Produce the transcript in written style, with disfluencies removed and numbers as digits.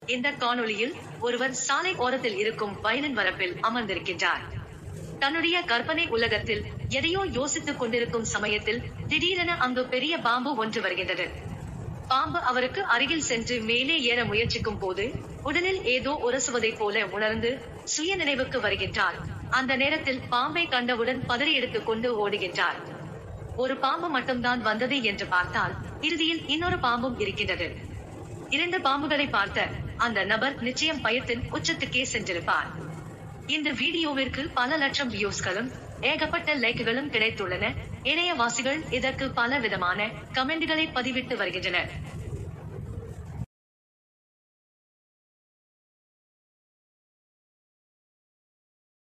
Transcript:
இந்த காணொளியில் ஒருவர் சாலை ஓரத்தில் இருக்கும் வயலின் வரப்பில் அமர்ந்திருக்கின்றார். தன்னுடைய கற்பனை உலகத்தில் எதையோ யோசித்துக் கொண்டிருக்கும் சமயத்தில் திடீரென அங்கு பெரிய பாம்பு ஒன்று வருகின்றது. பாம்பு அவருக்கு அருகில் சென்று மேலே ஏற முயற்சிக்கும் போது உடலில் ஏதோ உரசுவதை போல உணர்ந்து சுய நினைவுக்கு வருகின்றார். அந்த நேரத்தில் பாம்பை கண்டவுடன் பதறி எடுத்துக் கொண்டு ஓடுகின்றார். ஒரு பாம்பு மட்டும்தான் வந்தது என்று பார்த்தால் இறுதியில் இன்னொரு பாம்பும் இருக்கின்றது. 2 பாம்புகளை பார்த்த அந்த நபர் நிச்சயம் பயத்தின் உச்சத்துக்கே சென்றிருப்பார். இந்த வீடியோவிற்கு பல லட்சம் வியூஸ்களும் ஏகப்பட்ட லைக்குகளும் கிடைத்துள்ளன. இணையவாசிகள் இதற்கு பல விதமான கமெண்ட்களை பதிவிட்டு வருகின்றனர்.